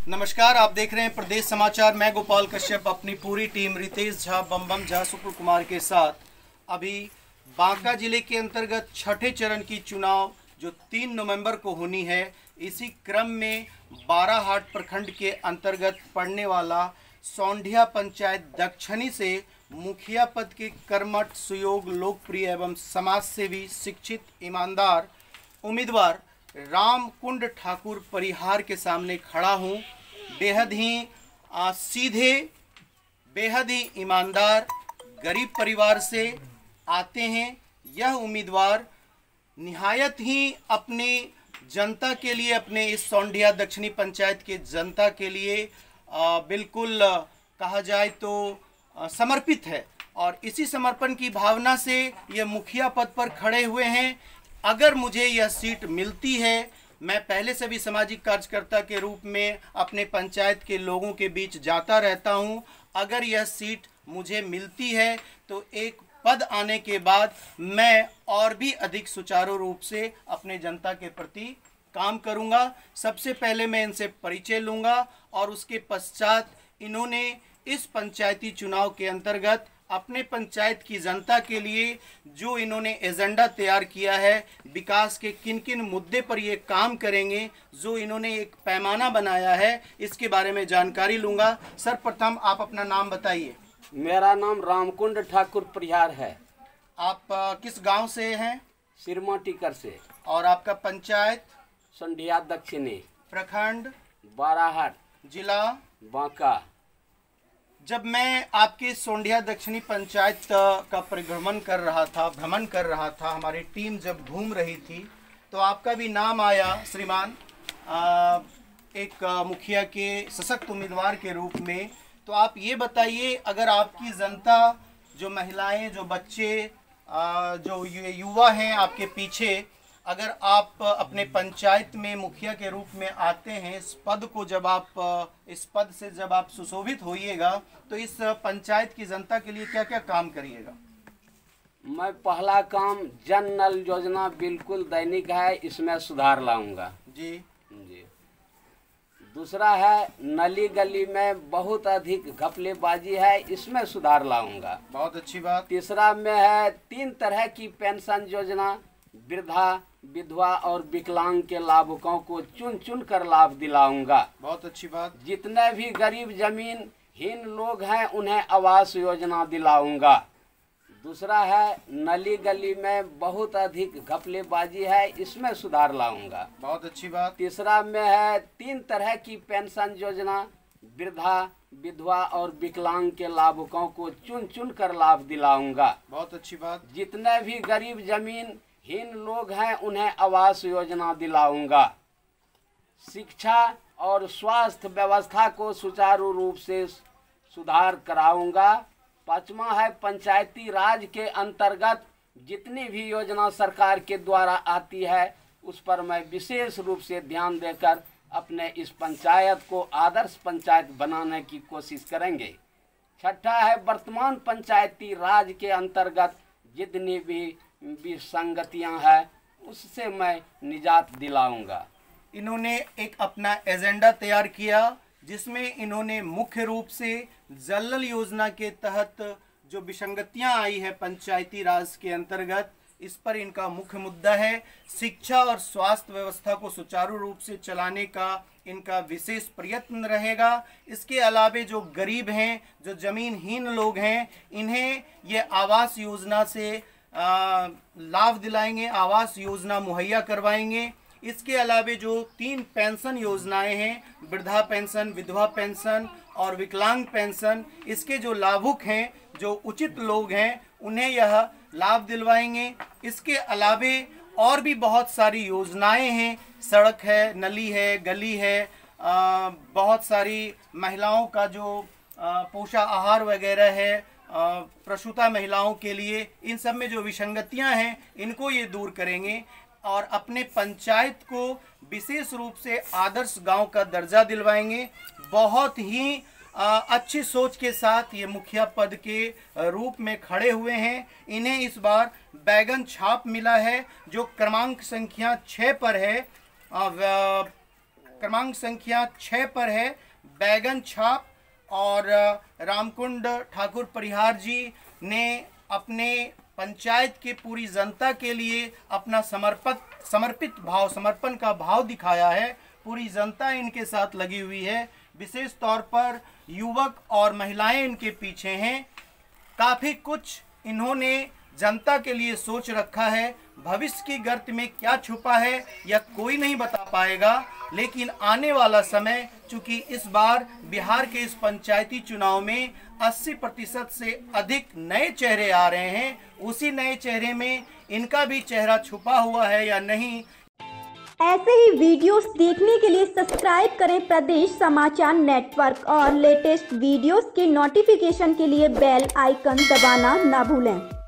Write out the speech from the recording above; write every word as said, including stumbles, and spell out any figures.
नमस्कार, आप देख रहे हैं प्रदेश समाचार। मैं गोपाल कश्यप अपनी पूरी टीम रितेश झा, बम बम झा, सुपुर कुमार के साथ अभी बांका जिले के अंतर्गत छठे चरण की चुनाव जो तीन नवंबर को होनी है, इसी क्रम में बाराहाट प्रखंड के अंतर्गत पड़ने वाला सौंधिया पंचायत दक्षिणी से मुखिया पद के कर्मठ, सुयोग, लोकप्रिय एवं समाजसेवी, शिक्षित, ईमानदार उम्मीदवार राम कुंड ठाकुर परिहार के सामने खड़ा हूँ। बेहद ही आ, सीधे, बेहद ही ईमानदार, गरीब परिवार से आते हैं। यह उम्मीदवार निहायत ही अपनी जनता के लिए, अपने इस सौंधिया दक्षिणी पंचायत के जनता के लिए आ, बिल्कुल आ, कहा जाए तो आ, समर्पित है और इसी समर्पण की भावना से ये मुखिया पद पर खड़े हुए हैं। अगर मुझे यह सीट मिलती है, मैं पहले से भी सामाजिक कार्यकर्ता के रूप में अपने पंचायत के लोगों के बीच जाता रहता हूं। अगर यह सीट मुझे मिलती है तो एक पद आने के बाद मैं और भी अधिक सुचारू रूप से अपने जनता के प्रति काम करूंगा। सबसे पहले मैं इनसे परिचय लूंगा और उसके पश्चात इन्होंने इस पंचायती चुनाव के अंतर्गत अपने पंचायत की जनता के लिए जो इन्होंने एजेंडा तैयार किया है, विकास के किन किन मुद्दे पर ये काम करेंगे, जो इन्होंने एक पैमाना बनाया है, इसके बारे में जानकारी लूंगा। सर्वप्रथम आप अपना नाम बताइए। मेरा नाम रामकुंड ठाकुर परिहार है। आप आ, किस गांव से हैं? सिरमा टीकर से। और आपका पंचायत? सौंधिया दक्षिणी, प्रखंड बाराहाट, जिला बांका। जब मैं आपके सौंधिया दक्षिणी पंचायत का परिभ्रमण कर रहा था भ्रमण कर रहा था हमारी टीम जब घूम रही थी, तो आपका भी नाम आया श्रीमान, आ, एक आ, मुखिया के सशक्त उम्मीदवार के रूप में। तो आप ये बताइए, अगर आपकी जनता, जो महिलाएं, जो बच्चे, आ, जो युवा हैं आपके पीछे, अगर आप अपने पंचायत में मुखिया के रूप में आते हैं, इस पद को जब आप इस पद से जब आप सुशोभित होइएगा, तो इस पंचायत की जनता के लिए क्या क्या काम करिएगा? मैं पहला काम जन नल योजना बिल्कुल दैनिक है, इसमें सुधार लाऊंगा जी जी। दूसरा है नली गली में बहुत अधिक घपलेबाजी है, इसमें सुधार लाऊंगा। बहुत अच्छी बात। तीसरा में है तीन तरह की पेंशन योजना, वृद्धा, विधवा और विकलांग के लाभुकों को चुन चुन कर लाभ दिलाऊंगा। बहुत अच्छी बात। जितने भी गरीब जमीन हीन लोग हैं उन्हें आवास योजना दिलाऊंगा। दूसरा है नली गली में बहुत अधिक घपलेबाजी है, इसमें सुधार लाऊंगा। बहुत अच्छी बात। तीसरा में है तीन तरह की पेंशन योजना, वृद्धा, विधवा और विकलांग के लाभुकों को चुन चुन कर लाभ दिलाऊंगा। बहुत अच्छी बात। जितने भी गरीब जमीन हीन लोग हैं उन्हें आवास योजना दिलाऊंगा। शिक्षा और स्वास्थ्य व्यवस्था को सुचारू रूप से सुधार कराऊंगा। पांचवा है पंचायती राज के अंतर्गत जितनी भी योजना सरकार के द्वारा आती है उस पर मैं विशेष रूप से ध्यान देकर अपने इस पंचायत को आदर्श पंचायत बनाने की कोशिश करेंगे। छठा है वर्तमान पंचायती राज के अंतर्गत जितनी भी विसंगतियां हैं उससे मैं निजात दिलाऊंगा। इन्होंने एक अपना एजेंडा तैयार किया जिसमें इन्होंने मुख्य रूप से जल नल योजना के तहत जो विसंगतियां आई है पंचायती राज के अंतर्गत, इस पर इनका मुख्य मुद्दा है। शिक्षा और स्वास्थ्य व्यवस्था को सुचारू रूप से चलाने का इनका विशेष प्रयत्न रहेगा। इसके अलावे जो गरीब हैं, जो जमीनहीन लोग हैं, इन्हें ये आवास योजना से आ, लाभ दिलाएंगे, आवास योजना मुहैया करवाएंगे। इसके अलावे जो तीन पेंशन योजनाएं हैं, वृद्धा पेंशन, विधवा पेंशन और विकलांग पेंशन, इसके जो लाभुक हैं, जो उचित लोग हैं, उन्हें यह लाभ दिलवाएंगे। इसके अलावे और भी बहुत सारी योजनाएं हैं, सड़क है, नली है, गली है, आ, बहुत सारी महिलाओं का जो पोषण आहार वगैरह है, प्रसूता महिलाओं के लिए, इन सब में जो विसंगतियां हैं इनको ये दूर करेंगे और अपने पंचायत को विशेष रूप से आदर्श गांव का दर्जा दिलवाएंगे। बहुत ही आ, अच्छी सोच के साथ ये मुखिया पद के रूप में खड़े हुए हैं। इन्हें इस बार बैगन छाप मिला है जो क्रमांक संख्या छः पर है। क्रमांक संख्या छः पर है बैगन छाप। और रामकुंड ठाकुर परिहार जी ने अपने पंचायत के पूरी जनता के लिए अपना समर्पित समर्पित भाव समर्पण का भाव दिखाया है। पूरी जनता इनके साथ लगी हुई है, विशेष तौर पर युवक और महिलाएं इनके पीछे हैं। काफ़ी कुछ इन्होंने जनता के लिए सोच रखा है। भविष्य की गर्त में क्या छुपा है यह कोई नहीं बता पाएगा, लेकिन आने वाला समय, चूंकि इस बार बिहार के इस पंचायती चुनाव में अस्सी प्रतिशत से अधिक नए चेहरे आ रहे हैं, उसी नए चेहरे में इनका भी चेहरा छुपा हुआ है या नहीं। ऐसे ही वीडियोस देखने के लिए सब्सक्राइब करें प्रदेश समाचार नेटवर्क और लेटेस्ट वीडियोस के नोटिफिकेशन के लिए बेल आइकन दबाना ना भूलें।